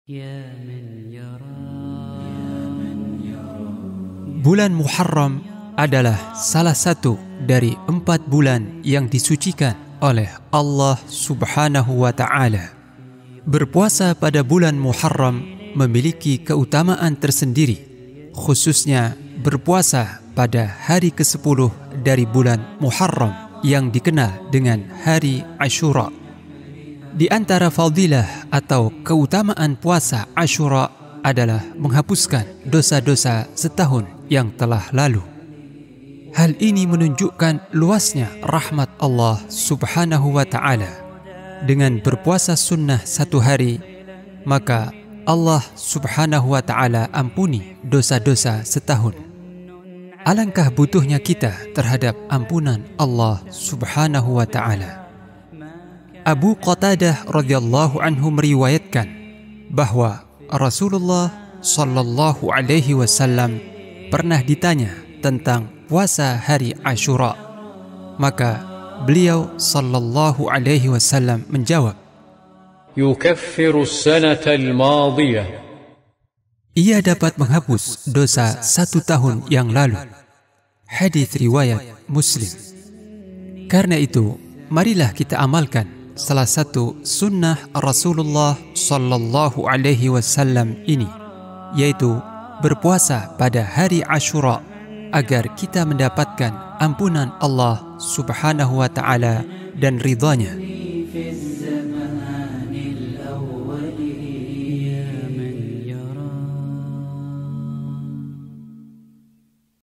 Bulan Muharram adalah salah satu dari 4 bulan yang disucikan oleh Allah Subhanahu wa Ta'ala. Berpuasa pada bulan Muharram memiliki keutamaan tersendiri, khususnya berpuasa pada hari ke-10 dari bulan Muharram yang dikenal dengan hari Ashura. Di antara fadilah atau keutamaan puasa Ashura adalah menghapuskan dosa-dosa setahun yang telah lalu. Hal ini menunjukkan luasnya rahmat Allah Subhanahu wa Ta'ala. Dengan berpuasa sunnah 1 hari, maka Allah Subhanahu wa Ta'ala ampuni dosa-dosa setahun. Alangkah butuhnya kita terhadap ampunan Allah Subhanahu wa Ta'ala. Abu Qatadah radhiyallahu anhu meriwayatkan bahwa Rasulullah sallallahu alaihi wasallam pernah ditanya tentang puasa hari Ashura. Maka beliau sallallahu alaihi wasallam menjawab, "Yukaffiru as-sanata al-madiyah." Ia dapat menghapus dosa 1 tahun yang lalu. Hadis riwayat Muslim. Karena itu, marilah kita amalkan salah satu sunnah Rasulullah sallallahu alaihi wasallam ini, yaitu berpuasa pada hari Ashura, agar kita mendapatkan ampunan Allah Subhanahu wa Ta'ala dan ridhanya.